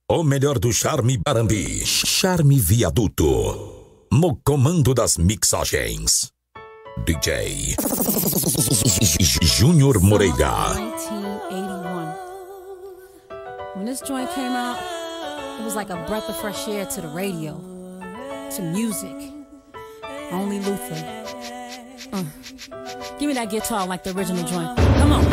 O melhor do Charme Barambi, Charme Viaduto. No comando das mixagens, DJ Júnior Moreira. 1981. When this joint came out, it was like a breath of fresh air to the radio, to music. Only Luther. Give me that guitar like the original joint. Come on.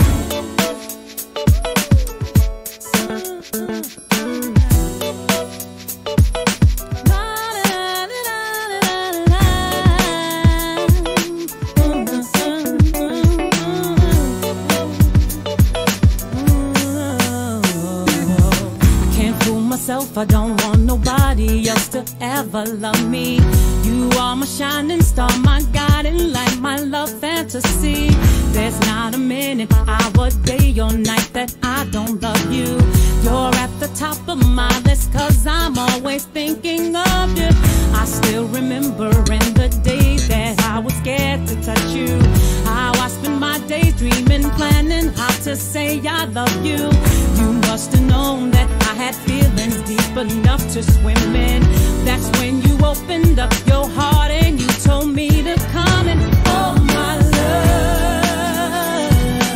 I don't want nobody else to ever love me. You are my shining star, my guiding light, my love fantasy. There's not a minute, hour, day or night that I don't love you. You're at the top of my list, cause I'm always thinking of you. I still remember in the day that I was scared to touch you, how I spent my days dreaming, planning how to say I love you. You must have known that I had feelings deep enough to swim in. That's when you opened up your heart and you told me to come and oh my love,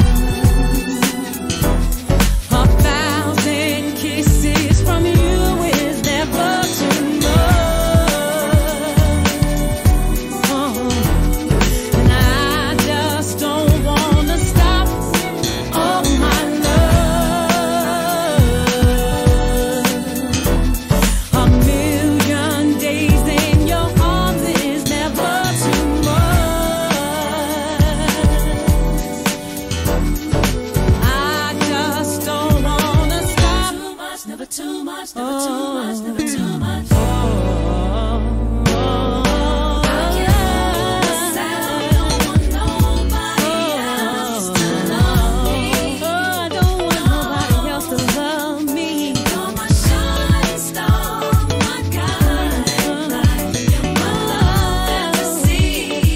1,000 kisses from you is never too much. And I just don't wanna stop. Oh my love, a million days in your arms is never too much. I just don't wanna stop. Too much, never too much, never too much, never too much. I can't decide, I don't want nobody else to love me. I don't want nobody else to love me. You're my shining star, my guiding light, my love fantasy.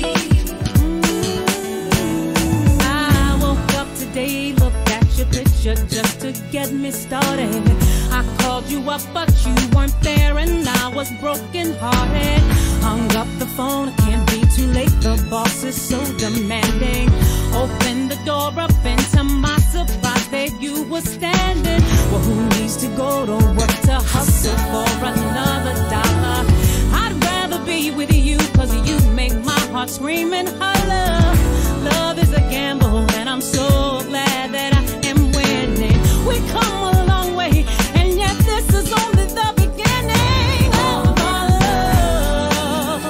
I woke up today, looked at your picture just to get me started. I called you up, but you weren't there, and I was broken hearted. Hung up the phone, it can't be too late. The boss is so demanding. Opened the door up, and to my surprise, there you were standing. Well, who needs to go to work to hustle for another dollar? I'd rather be with you, cause you make my heart scream and holler. Love is a gamble, and I'm so glad that I am winning. We come a long way, and yet this is only the beginning. Oh my love,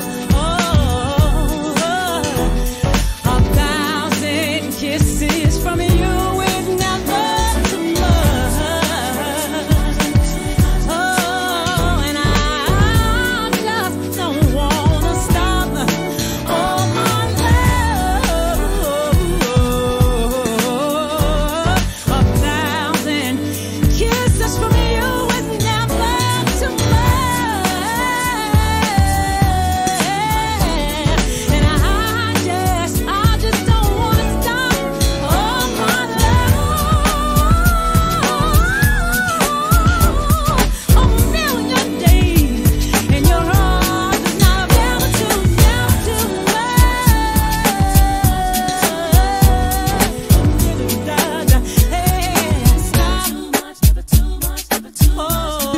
oh, 1,000 kisses from you is never too much. Oh, and I just don't wanna stop. Oh my love, 1,000 kisses from you is never too much. And I just don't wanna stop. Oh my love, a million days in your arms is not ever too much. Stop. Too much, never too much, never too much.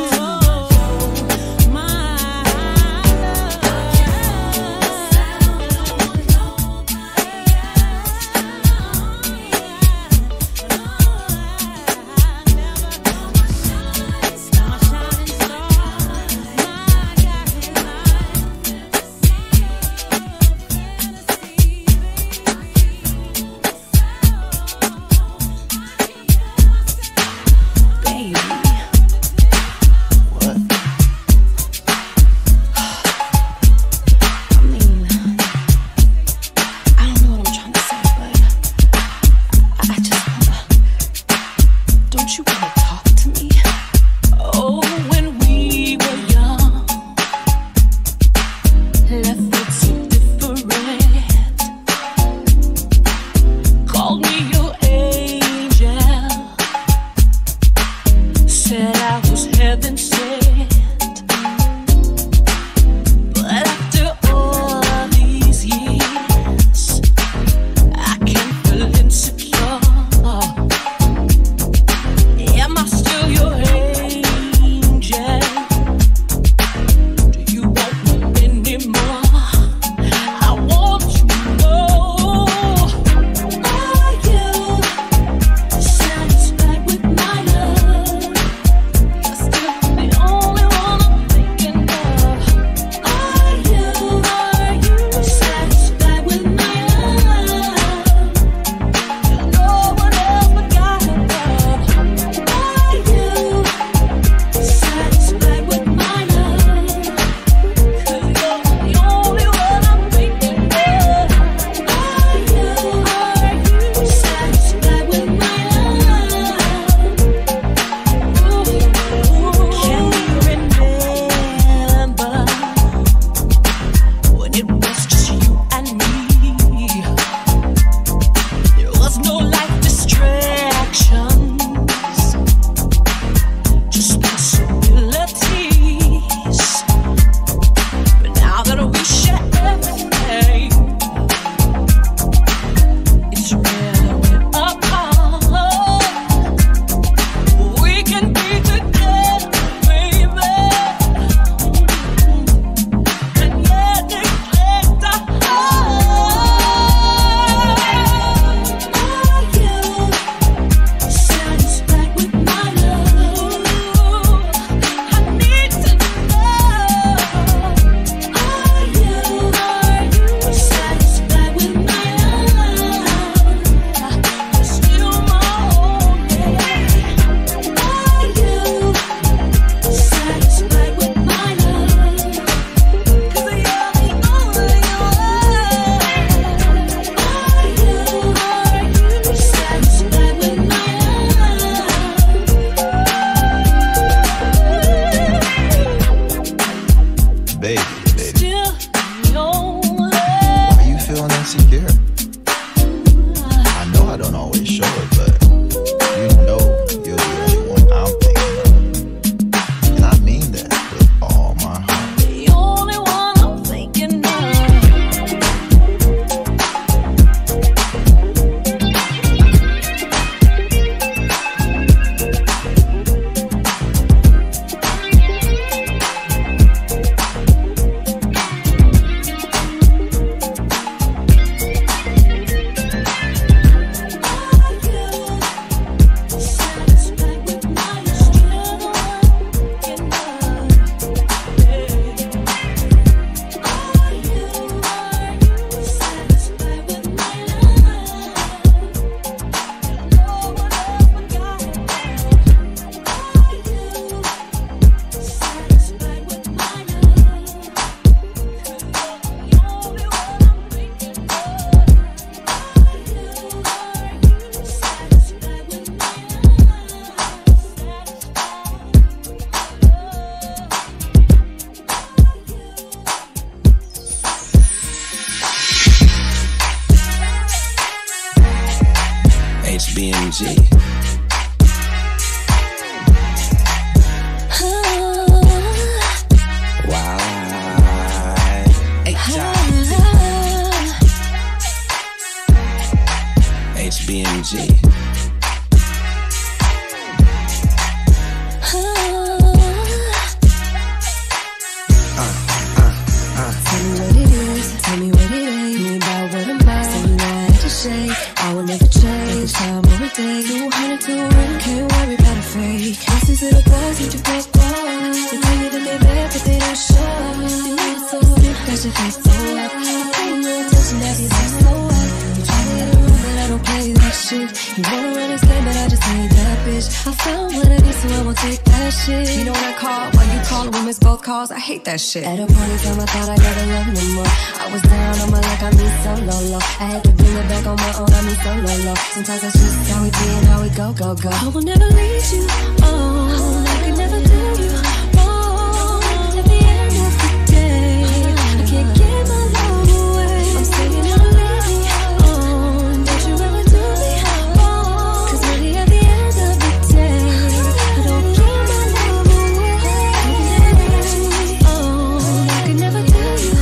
My Don't you wanna talk to me? Oh, when we were young, left it so different. Called me your angel, said I was heaven HBMG. HBMG. Tell me what it is. Me about what I'm about. Say you I ain't just shake. I will never change. Time over day. 200 to a ring. Can't worry about a fake. Listen to the girls with your broke boys. They tell you that they bad, but they don't show up. You need so stiff, got your face so up. I'm paying no attention, that you like so up. You try to get a room, but I don't play that shit. You wanna run this game, but I just ain't that bitch. I found what I need, so I won't take that shit. You know when I call, while you call, we miss both calls. I hate that shit. At a point in time, I thought I never love no more. I was down on my luck, I mean so low. I had to bring it back on my own, I mean so low. Sometimes that's just how we be and how we go. I will never leave you, oh, I could never do you wrong. At the end of the day, I can't give my love away. I'm saying never leave me, oh, don't you ever do me wrong. Cause really at the end of the day, I don't give my love away. I could never leave you, oh, I could never do you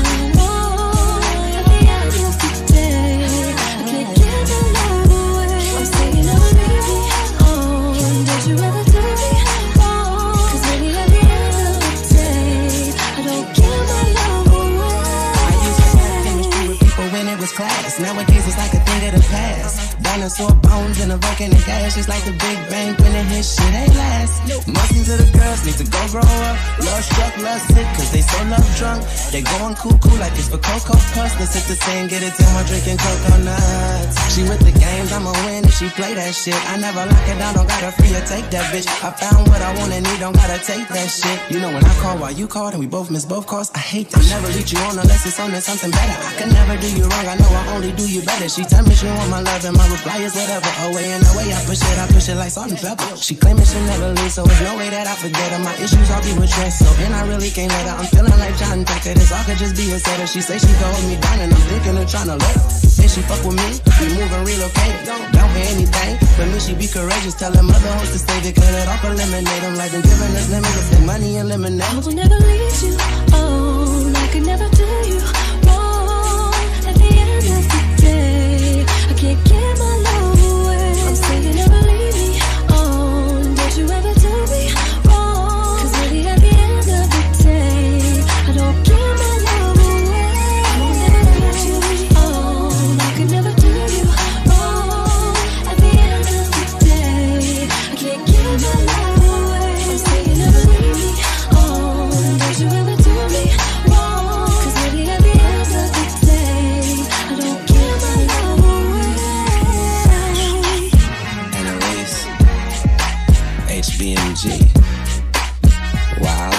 wrong. At the end of the day, I can't give my love away. I'm saying never leave me, oh, don't you ever do me wrong. Cause really at the end of the day, I don't give my love away. I used to have chemistry with people when it was class. Nowadays it's like a thing of the past. Dinosaur bones and a volcanic ash. It's like the Big Bang when it hits, shit ain't last. Muslims to the girls need to go grow up. Love struck, love sick, cause they so love drunk. They going cuckoo like it's for Cocoa Puffs. They sip the same, get it till I'm drinking coconuts. She with the games, I'ma win if she play that shit. I never lock it down, don't gotta free or take that bitch. I found what I want and need, don't gotta take that shit. You know when I call while you called and we both miss both calls, I hate that. Never lead you on unless it's on to something better. I can never do you wrong, I know I only do you better. She tell me she want my love and my reply is whatever. Away and away, I push it like salt and pepper. She claiming she'll never leave, so there's no way that I forget her. My issues all be with stress, so and I really can't let her. I'm feeling like John Tucker, this all could just be a setter. She say she gon' hold me down and I'm thinking of trying to let her. If she fuck with me, we move and relocate. Don't pay anything, for me she be courageous. Tell her mother hoes to stay there, cut it off, eliminate them. Like them giving us limits, their money and lemonade. I will never leave you, oh, I could never do you wrong. At the end of the day, I can't give my love away. I'm saying never leave me, oh, don't you ever do me wrong. Cause really at the end of the day, I don't give my love away. I will never leave you, oh, I could never do you wrong. At the end of the day, I can't give my love away. I'm saying never leave me, oh, don't you ever do me wrong. Cause really at the end of the day, I don't give my love away. And a race, HBMG. Wow.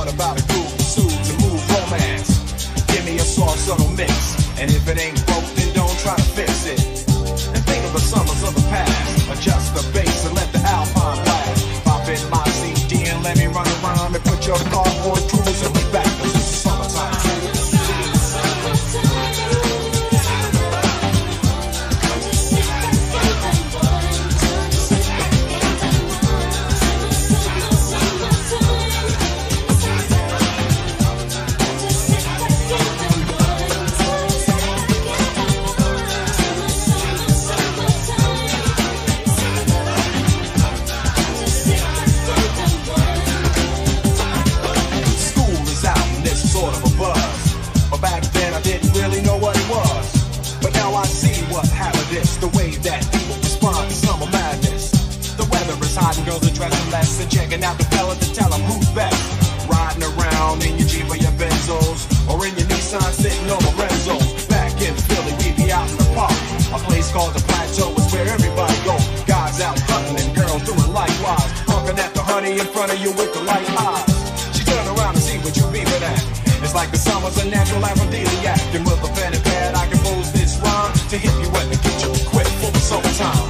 what about a groove pursuit to move romance? Give me a soft, subtle mix, and if it ain't broke, then don't try to fix it. And think of the summers of the past. Adjust the bass and let the Alpine blast. Pop in my CD and let me run around and put your car on cruise and we back 'cause it's summertime. The way that people respond to summer madness. The weather is hot and girls are dressing less and checking out the fellas to tell them who's best. Riding around in your Jeep or your Benzos or in your Nissan sitting on Lorenzo. Back in Philly, we be out in the park. A place called the Plateau is where everybody go. Guys out hunting and girls doing likewise. Honking at the honey in front of you with the light eyes. She turn around and see what you beaming at. It's like the summer's a natural aphrodisiac. And with a pen and pad, I compose this rhyme to hit you wet and get you quick for the summertime.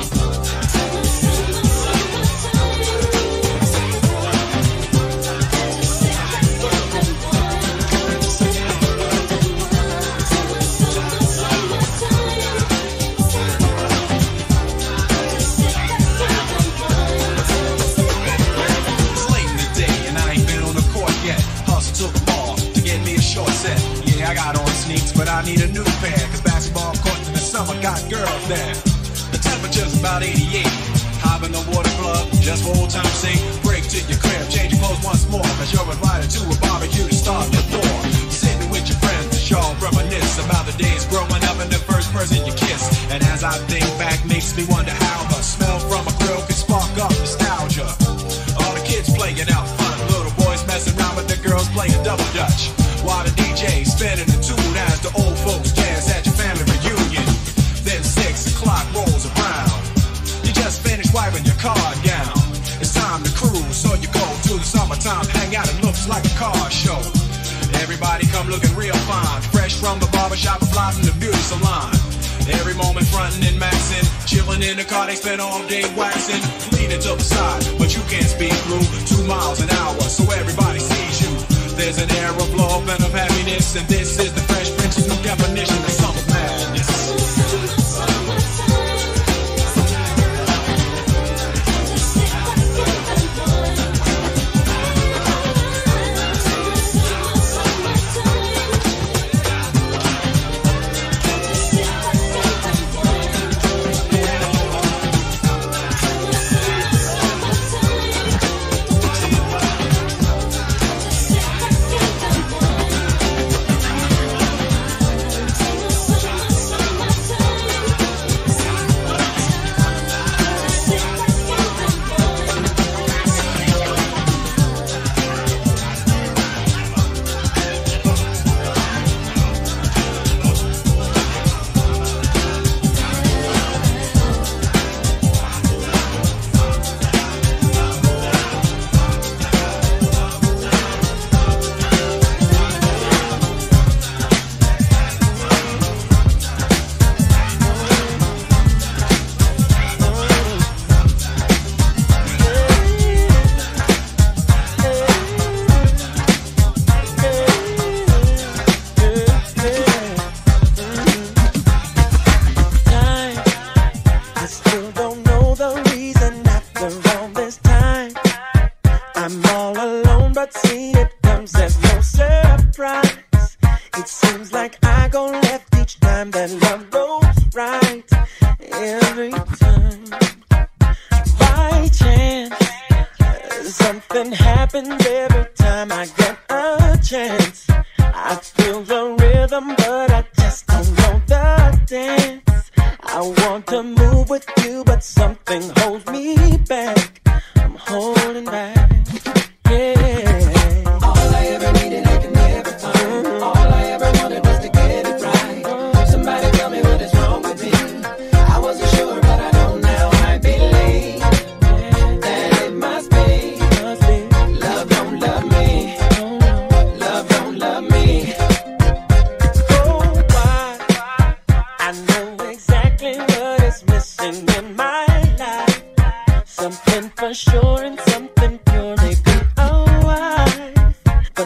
It's late in the day and I ain't been on the court yet. Hustle to the mall to get me a short set. Yeah, I got on sneaks, but I need a new pair. 'Cause basketball courts in the summer got girls there. The temperature's about 88. Hop in the water club, just for old time's sake. Break to your crib, change your clothes once more. 'Cause you're invited to a barbecue to start the war. Sitting with your friends, y'all reminisce about the days growing up and the first person you kiss. And as I think back, makes me wonder how the smell from a grill could spark up nostalgia. All the kids playing out front, little boys messing around with the girls playing double dutch. While the DJ spinning the tune as the old folks dance at your family reunion. Then 6 o'clock rolls around. You just finished wiping your car down. It's time to cruise, so you go to the summertime hangout. It looks like a car show. Everybody come looking real fine, fresh from the barbershop and flies in the beauty salon. Every moment frontin' and maxin', chillin' in the car, they spend all day waxing. Leaning to the side, but you can't speed through 2 miles an hour, so everybody sees you. There's an air of love and of happiness, and this is the Fresh Prince's new definition of summer madness.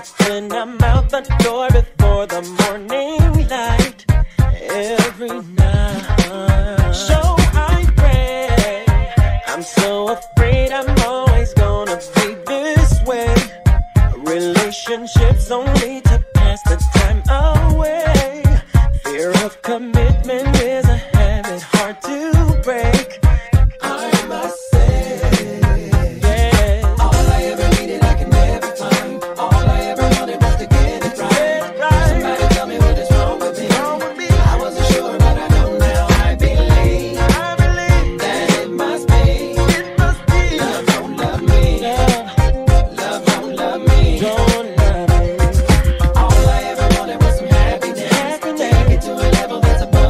Then I'm out the door before the morning light. Every night. So I pray. I'm so afraid I'm always gonna be this way. Relationships only to pass the time away. Fear of commitment is a habit hard to break. I must say, yeah. All I ever needed I can never find. All I ever wanted was to get it right. Somebody tell me what is wrong with me. I wasn't sure, but I know now. I believe that it must be. Love don't love me. Love don't love me. Don't love me. All I ever wanted was some happiness. Take it to a level that's above.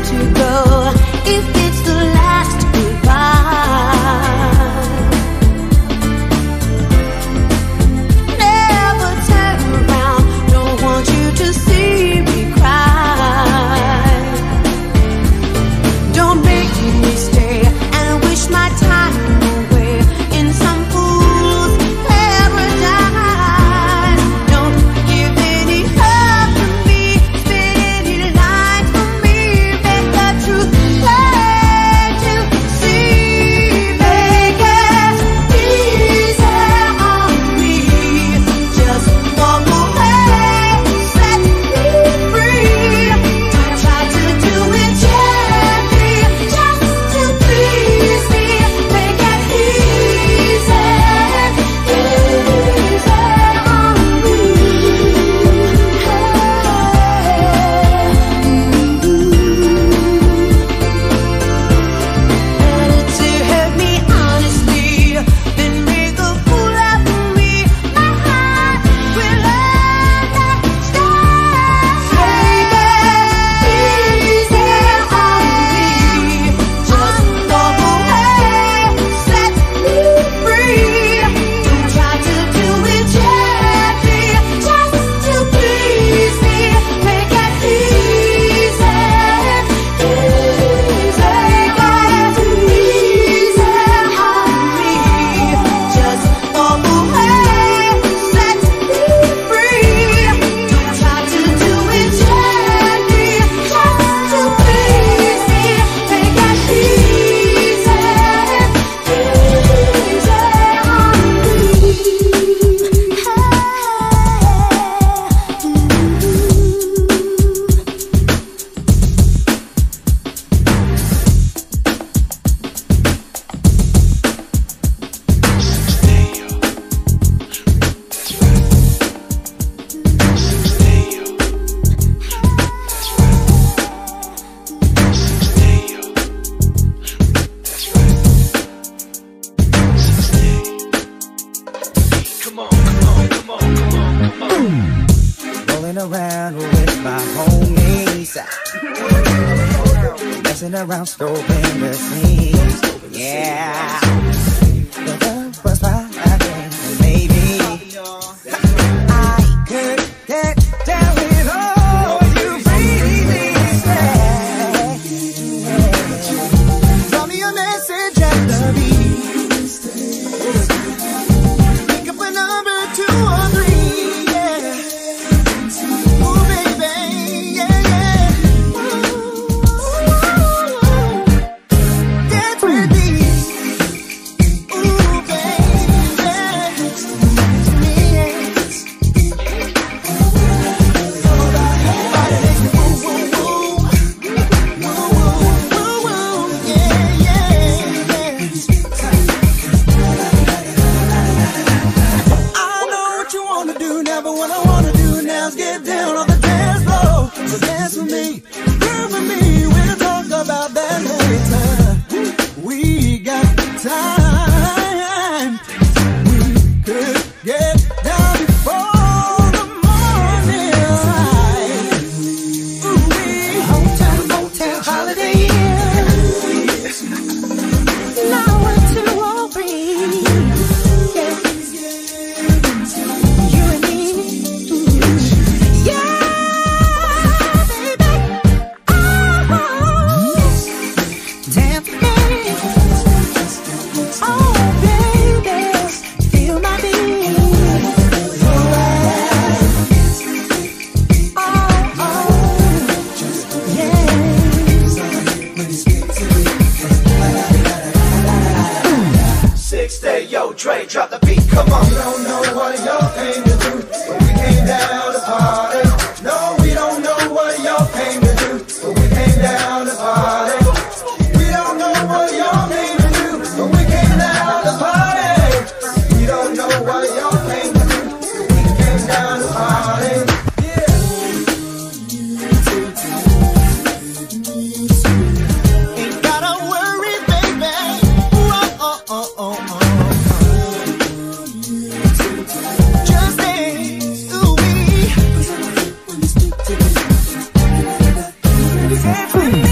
to go if it's the last goodbye. Never turn around, don't want you to see me cry. Don't make me stay and wish my time away in some fool's paradise. Don't give any up to me, spit any line for me, make the truth plain to see. Make it easy on me, just walk away, set me free. Don't try to do it gently, just to please me. Make it easy on me. Better to hurt me honestly than make a fool out of me. My heart will understand. Make it easy on me, just walk away, set me free. Don't try to do it gently, just to please me. Make it easy, easy on me, just walk away, set me free. Don't try to do it gently, just to please me. Make it easy Rolling around with my homies, messing around, scoping the scenes. Yeah, the love was right, maybe I could get down with all you really say. Drop me a message at the beat. Pick up a number 2 or 3. Dre, drop the beat, come on. We don't know what y'all came to do, but we came down to party. No, we don't know what y'all came to do, but we came down to party. We don't know what y'all came to do, but we came down to party. We don't know what y'all came to do, but we came down to party. Ain't gotta worry, baby.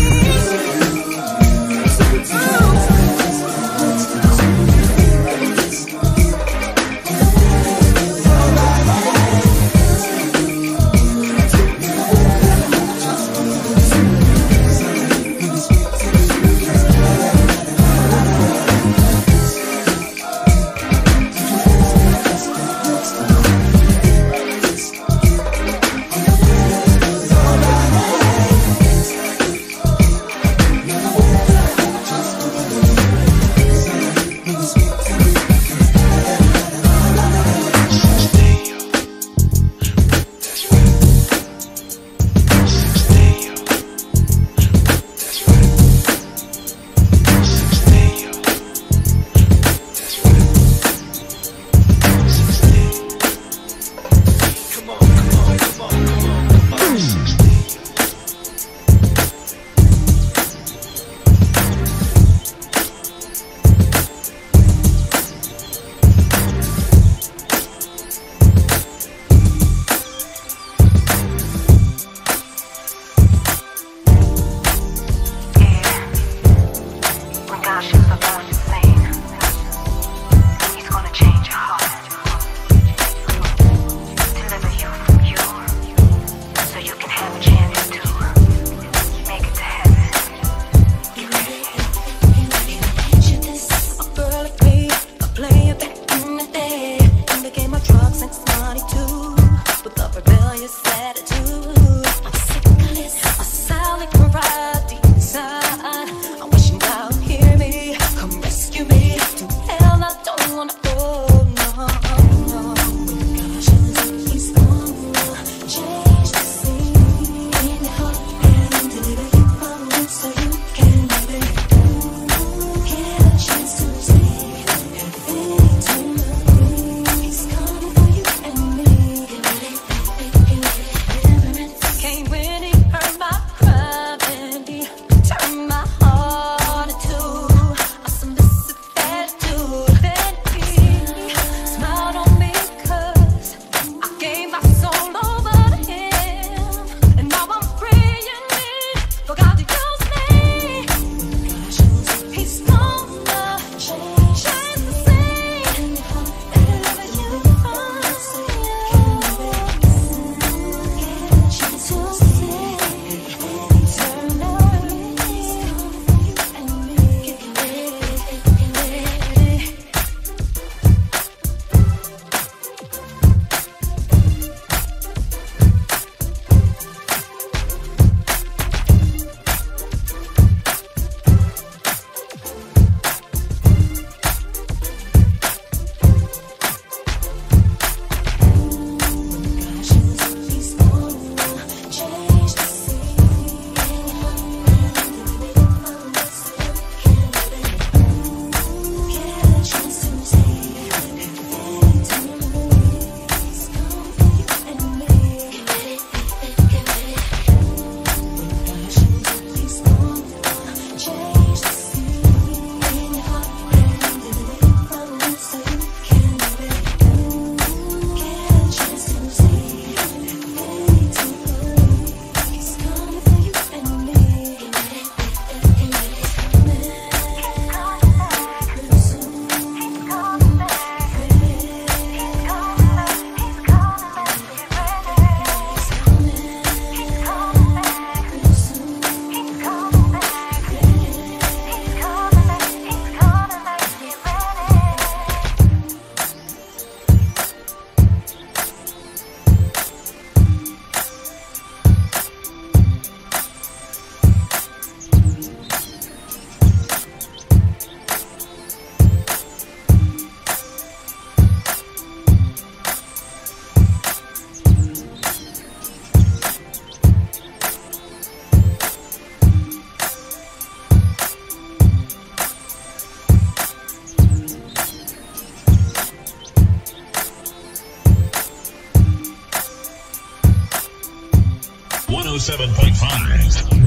107.5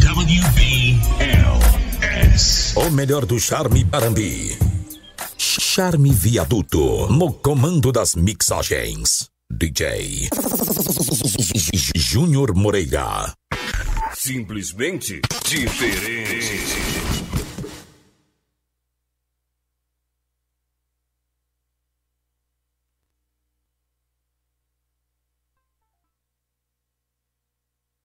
WBLS. O melhor do Charme Parambi. Charme Viaduto, no comando das mixagens. DJ Júnior Moreira. simplesmente diferente.